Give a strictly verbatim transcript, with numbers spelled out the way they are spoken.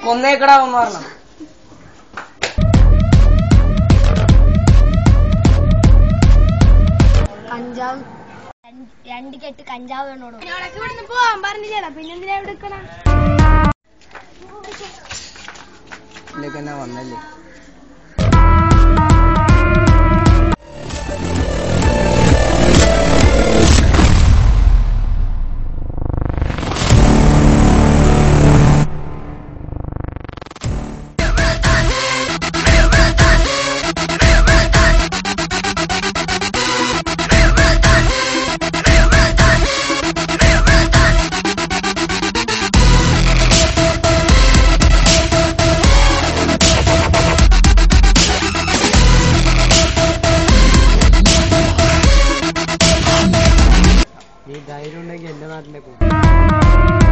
കൊന്നേക്കടാന്ന് പറഞ്ഞു. കഞ്ചാവ് രണ്ട് കെട്ട് കഞ്ചാവ് വേണോടോ. ഇവിടുന്ന് പോവാൻ പറഞ്ഞില്ലേടാ, പിന്നെന്തിനാ എടുക്കണ? ഇതിലേക്കെന്നാ വന്നല്ലേ. ഈ ധൈര്യം ഉണ്ടെങ്കിൽ എന്റെ നാട്ടിലേക്ക്